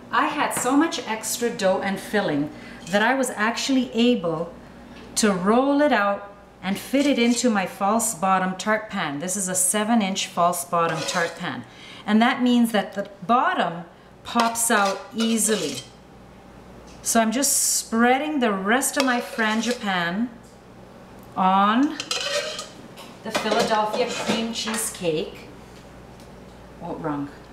I had so much extra dough and filling that I was actually able to roll it out and fit it into my false bottom tart pan. This is a 7-inch false bottom tart pan. And that means that the bottom pops out easily. So I'm just spreading the rest of my frangipane on the Philadelphia cream cheese cake. Oh, wrong.